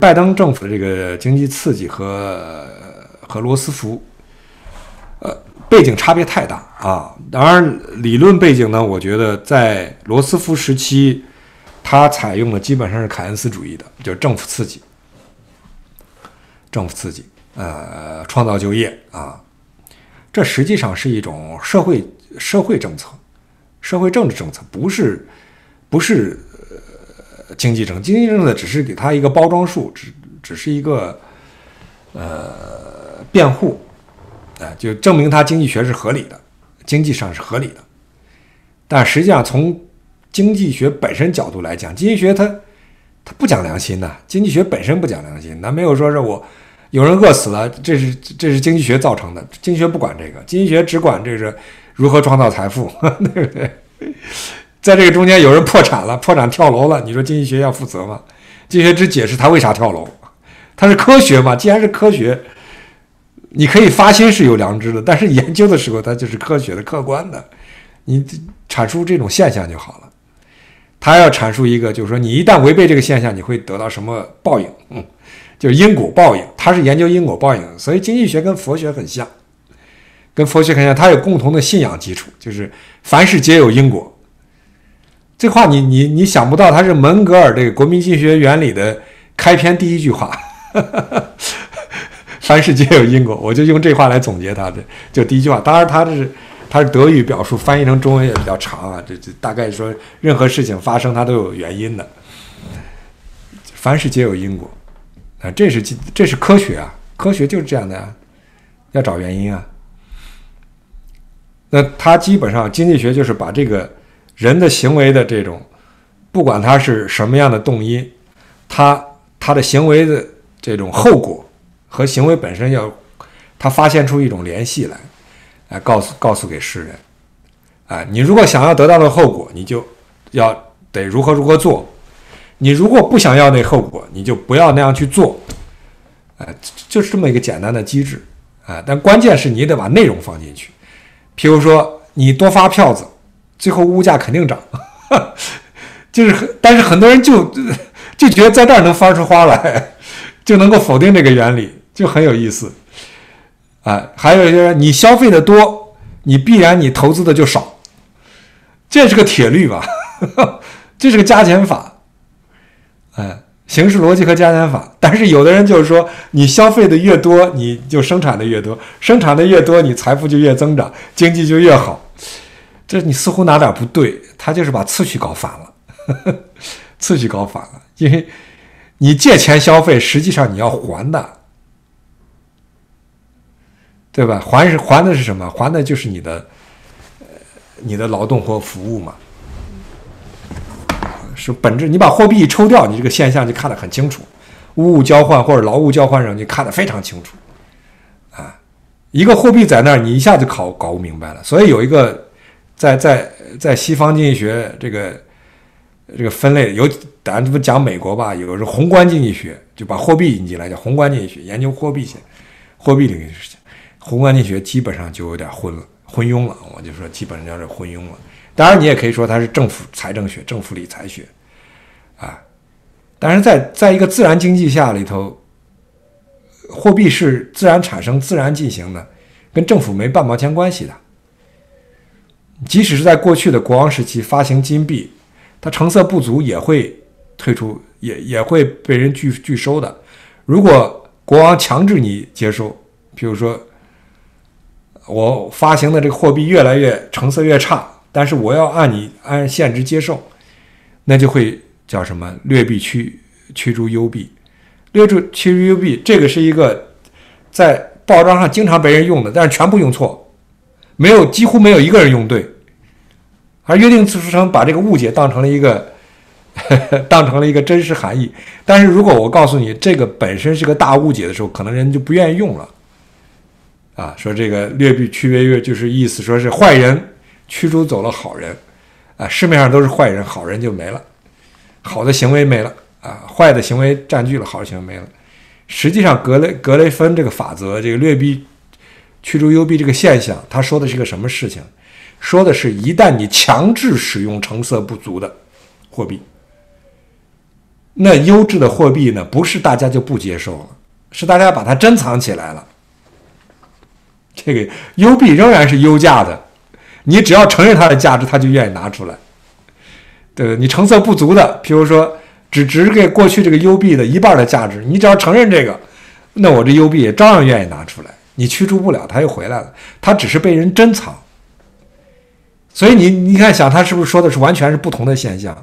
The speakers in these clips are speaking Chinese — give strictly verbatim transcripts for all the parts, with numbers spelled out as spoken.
拜登政府的这个经济刺激和和罗斯福，呃，背景差别太大啊。当然，理论背景呢，我觉得在罗斯福时期，他采用的基本上是凯恩斯主义的，就是政府刺激，政府刺激，呃，创造就业啊。这实际上是一种社会社会政策、社会政治政策，不是不是。经济政经济政策只是给他一个包装术，只只是一个呃辩护，啊、呃，就证明他经济学是合理的，经济上是合理的。但实际上从经济学本身角度来讲，经济学它它不讲良心的，经济学本身不讲良心，那没有说是我有人饿死了，这是这是经济学造成的，经济学不管这个，经济学只管这是如何创造财富，对不对？在这个中间有人破产了，破产跳楼了，你说经济学要负责吗？经济学只解释他为啥跳楼，它是科学嘛？既然是科学，你可以发心是有良知的，但是研究的时候它就是科学的、客观的，你阐述这种现象就好了。他要阐述一个，就是说你一旦违背这个现象，你会得到什么报应？嗯，就是因果报应。他是研究因果报应，所以经济学跟佛学很像，跟佛学很像，它有共同的信仰基础，就是凡事皆有因果。这话你你你想不到，它是门格尔这个国民经济学原理的开篇第一句话，凡事皆有因果，我就用这话来总结它的，就第一句话。当然它是它是德语表述，翻译成中文也比较长啊，这这大概说任何事情发生它都有原因的，凡事皆有因果啊，这是这是科学啊，科学就是这样的呀，要找原因啊。那它基本上经济学就是把这个人的行为的这种，不管他是什么样的动因，他他的行为的这种后果和行为本身要，他发现出一种联系来，来告诉告诉给世人，啊，你如果想要得到的后果，你就要得如何如何做；你如果不想要那后果，你就不要那样去做，啊，就是这么一个简单的机制，啊，但关键是你得把内容放进去，譬如说你多发票子。最后物价肯定涨，就是但是很多人就就觉得在这儿能发出花来，就能够否定这个原理，就很有意思啊。还有就是你消费的多，你必然你投资的就少，这是个铁律吧？这是个加减法，哎，形式逻辑和加减法。但是有的人就是说，你消费的越多，你就生产的越多，生产的越多，你财富就越增长，经济就越好。这你似乎哪点不对，他就是把次序搞反了，呵呵，次序搞反了。因为你借钱消费，实际上你要还的，对吧？还是还的是什么？还的就是你的，呃，你的劳动或服务嘛，是本质。你把货币一抽掉，你这个现象就看得很清楚。物物交换或者劳务交换上，你看得非常清楚，啊，一个货币在那儿，你一下就搞搞不明白了。所以有一个。在在在西方经济学这个这个分类有，咱不讲美国吧，有是宏观经济学，就把货币引进来叫宏观经济学，研究货币学、货币领域的事情。宏观经济学基本上就有点混了，昏庸了，我就说基本上就是昏庸了。当然，你也可以说它是政府财政学、政府理财学，啊，但是在在一个自然经济下里头，货币是自然产生、自然进行的，跟政府没半毛钱关系的。即使是在过去的国王时期发行金币，它成色不足也会退出，也也会被人拒拒收的。如果国王强制你接收，比如说我发行的这个货币越来越成色越差，但是我要按你按现值接受，那就会叫什么劣币驱驱逐优币。劣币驱逐优币，这个是一个在报章上经常被人用的，但是全部用错，没有几乎没有一个人用对。而约定俗成把这个误解当成了一个呵呵当成了一个真实含义。但是如果我告诉你这个本身是个大误解的时候，可能人就不愿意用了。啊，说这个劣币驱逐优就是意思说是坏人驱逐走了好人，啊，市面上都是坏人，好人就没了，好的行为没了，啊，坏的行为占据了，好的行为没了。实际上格雷格雷芬这个法则，这个劣币驱逐优币这个现象，他说的是个什么事情？说的是，一旦你强制使用成色不足的货币， 那优质的货币呢，不是大家就不接受了，是大家把它珍藏起来了。这个优币仍然是优价的，你只要承认它的价值，它就愿意拿出来。对，你成色不足的，譬如说只值给过去这个优币的一半的价值，你只要承认这个，那我这优币也照样愿意拿出来，你驱逐不了，它又回来了，它只是被人珍藏。所以你你看，想他是不是说的是完全是不同的现象？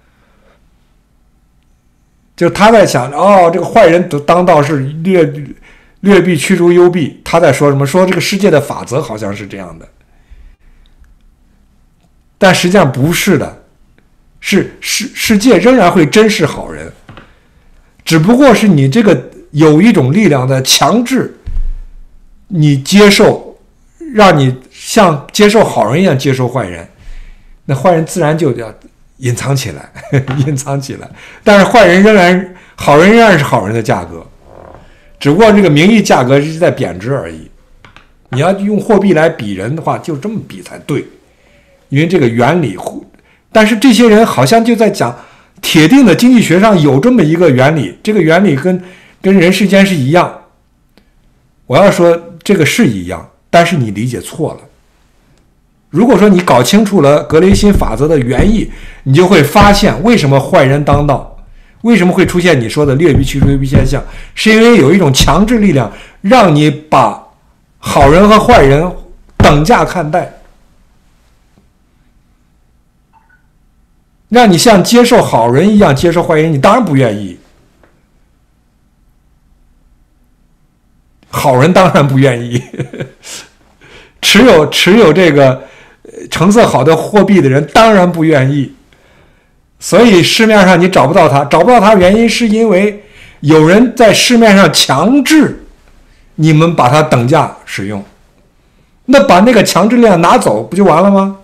就是他在想，哦，这个坏人当道是劣劣币驱逐优币，他在说什么？说这个世界的法则好像是这样的，但实际上不是的，是世世界仍然会珍视好人，只不过是你这个有一种力量在强制你接受，让你像接受好人一样接受坏人，那坏人自然就要隐藏起来，隐藏起来。但是坏人仍然，好人仍然是好人的价格，只不过这个名义价格是在贬值而已。你要用货币来比人的话，就这么比才对，因为这个原理。但是这些人好像就在讲铁定的经济学上有这么一个原理，这个原理跟跟人世间是一样。我要说这个是一样，但是你理解错了。如果说你搞清楚了格雷辛法则的原意，你就会发现为什么坏人当道，为什么会出现你说的劣币驱逐优币现象，是因为有一种强制力量让你把好人和坏人等价看待，让你像接受好人一样接受坏人，你当然不愿意。好人当然不愿意，持有持有这个成色好的货币的人当然不愿意。所以市面上你找不到它，找不到它原因是因为有人在市面上强制你们把它等价使用，那把那个强制力量拿走不就完了吗？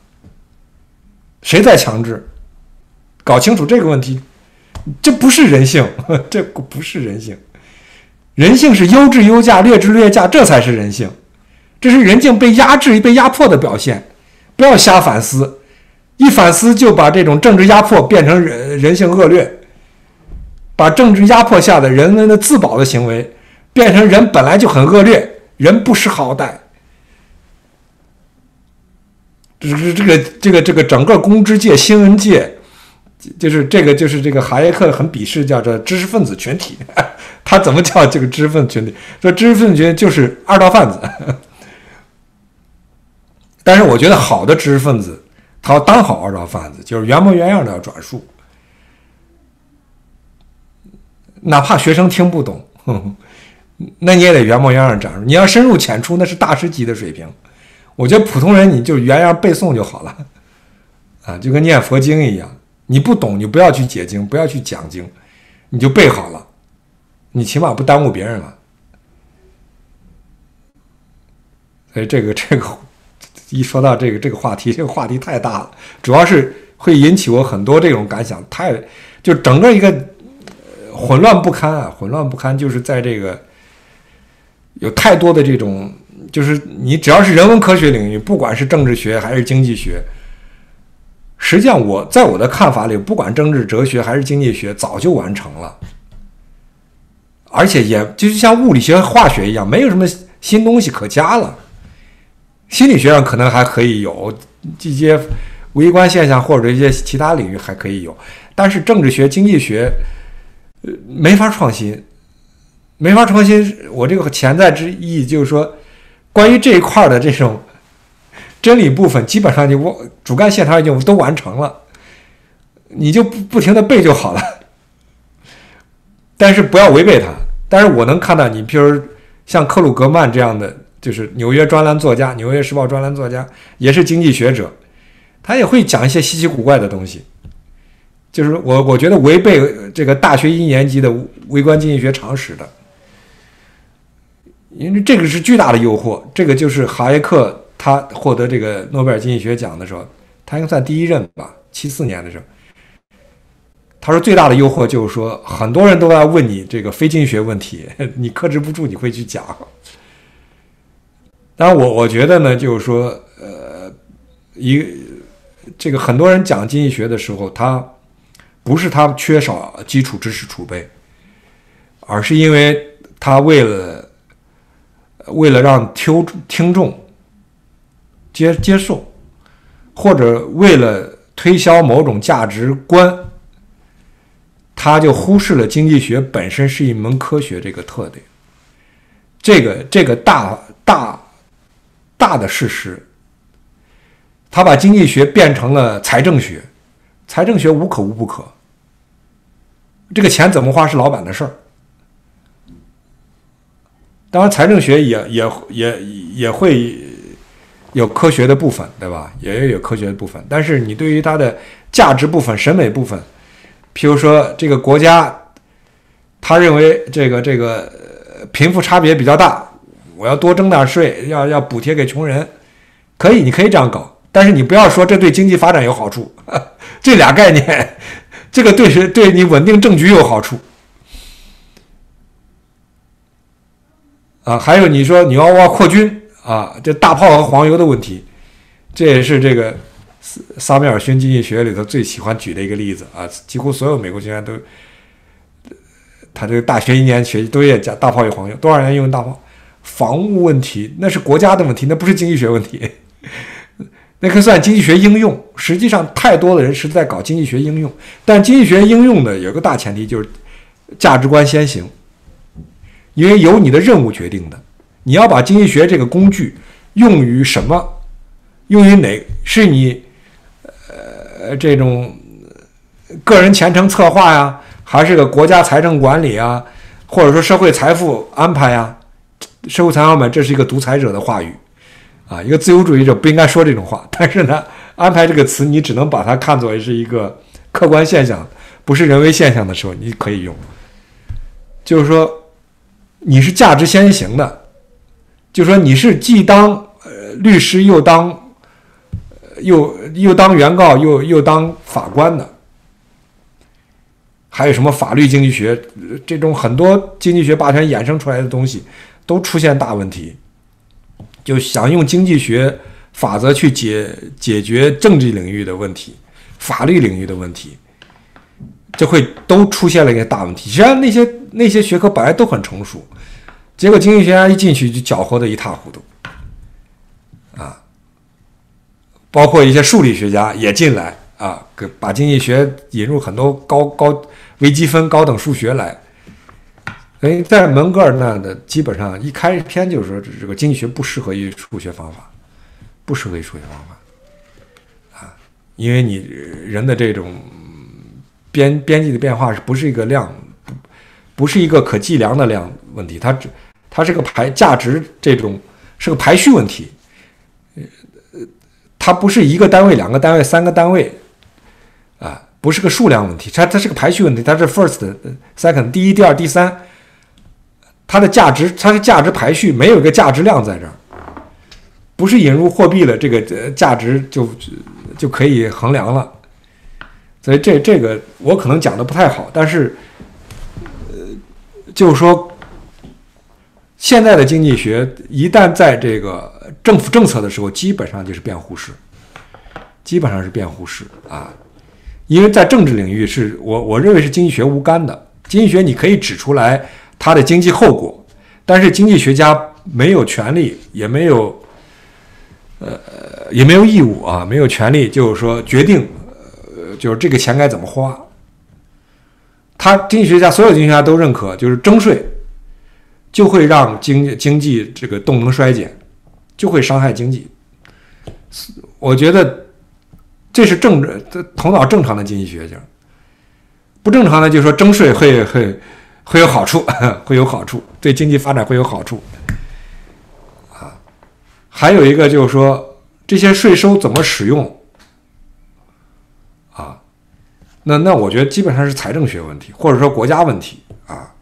谁在强制？搞清楚这个问题，这不是人性，这不是人性。人性是优质优价，劣质劣价，这才是人性。这是人性被压制、被压迫的表现。不要瞎反思，一反思就把这种政治压迫变成人人性恶劣，把政治压迫下的人们的自保的行为变成人本来就很恶劣，人不识好歹。这个这个这个这个整个公知界、新闻界，就是这个就是这个哈耶克很鄙视叫做知识分子群体。他怎么叫这个知识分子群体？说知识分子群体就是二道贩子。但是我觉得好的知识分子，他要当好二道贩子，就是原模原样的要转述，哪怕学生听不懂，呵呵那你也得原模原样转述。你要深入浅出，那是大师级的水平。我觉得普通人你就原样背诵就好了，啊，就跟念佛经一样，你不懂你不要去解经，不要去讲经，你就背好了。你起码不耽误别人了。所以这个这个一说到这个这个话题，这个话题太大了，主要是会引起我很多这种感想，太就整个一个混乱不堪啊，混乱不堪，就是在这个有太多的这种，就是你只要是人文科学领域，不管是政治学还是经济学，实际上我在我的看法里，不管政治哲学还是经济学，早就完成了。而且也就像物理学、化学一样，没有什么新东西可加了。心理学上可能还可以有这些微观现象，或者一些其他领域还可以有，但是政治学、经济学，呃，没法创新，没法创新。我这个潜在之意就是说，关于这一块的这种真理部分，基本上就主干线条已经都完成了，你就不不停的背就好了。但是不要违背它。但是我能看到你，譬如像克鲁格曼这样的，就是纽约专栏作家、纽约时报专栏作家，也是经济学者，他也会讲一些稀奇古怪的东西。就是我我觉得违背这个大学一年级的微观经济学常识的，因为这个是巨大的诱惑。这个就是哈耶克他获得这个诺贝尔经济学奖的时候，他应该算第一任吧，七四年的时候。他说最大的诱惑就是说，很多人都在问你这个非经济学问题，你克制不住，你会去讲。当然我我觉得呢，就是说，呃，一这个很多人讲经济学的时候，他不是他缺少基础知识储备，而是因为他为了为了让听听众接接受，或者为了推销某种价值观，他就忽视了经济学本身是一门科学这个特点。这个这个大大大的事实，他把经济学变成了财政学，财政学无可无不可。这个钱怎么花是老板的事儿。当然，财政学也也也也会有科学的部分，对吧？也有科学的部分，但是你对于它的价值部分、审美部分，譬如说这个国家，他认为这个这个贫富差别比较大，我要多征点税，要要补贴给穷人，可以，你可以这样搞，但是你不要说这对经济发展有好处，这俩概念，这个对对你稳定政局有好处。啊，还有你说你要要扩军啊，这大炮和黄油的问题，这也是这个撒缪尔逊经济学里头最喜欢举的一个例子啊。几乎所有美国学院都，他这个大学一年学都也讲大炮与黄油，多少人用大炮？防务问题那是国家的问题，那不是经济学问题，那可算经济学应用。实际上，太多的人是在搞经济学应用，但经济学应用的有个大前提就是价值观先行。因为由你的任务决定的，你要把经济学这个工具用于什么？用于哪？是你呃这种个人前程策划呀，还是个国家财政管理啊，或者说社会财富安排呀？社会财富安排这是一个独裁者的话语啊，一个自由主义者不应该说这种话。但是呢，安排这个词你只能把它看作是一个客观现象，不是人为现象的时候，你可以用。就是说。你是价值先行的，就是说你是既当呃律师又当、呃、又又当原告又又当法官的，还有什么法律经济学这种很多经济学霸权衍生出来的东西都出现大问题，就想用经济学法则去解解决政治领域的问题、法律领域的问题，就会都出现了一个大问题。实际上那些那些学科本来都很成熟，结果经济学家一进去就搅和得一塌糊涂啊！包括一些数理学家也进来啊，把经济学引入很多高高微积分、高等数学来。哎，在门格尔那的基本上一开篇就是说，这个经济学不适合于数学方法，不适合于数学方法啊，因为你人的这种边边际的变化是不是一个量？不是一个可计量的量问题，它它是个排价值，这种是个排序问题，它不是一个单位、两个单位、三个单位，啊，不是个数量问题，它它是个排序问题，它是 first、second， 第一、第二、第三，它的价值它是价值排序，没有一个价值量在这儿，不是引入货币了，这个价值就就可以衡量了，所以这这个我可能讲的不太好，但是。就是说，现在的经济学一旦在这个政府政策的时候，基本上就是辩护式，基本上是辩护式啊。因为在政治领域是我我认为是经济学无干的，经济学你可以指出来它的经济后果，但是经济学家没有权利，也没有呃也没有义务啊，没有权利就是说决定，呃就是这个钱该怎么花。他经济学家，所有经济学家都认可，就是征税就会让经经济这个动能衰减，就会伤害经济。我觉得这是正头脑正常的经济学家，不正常的就是说征税会会会有好处，会有好处，对经济发展会有好处啊。还有一个就是说这些税收怎么使用。那那我觉得基本上是财政学问题，或者说国家问题啊。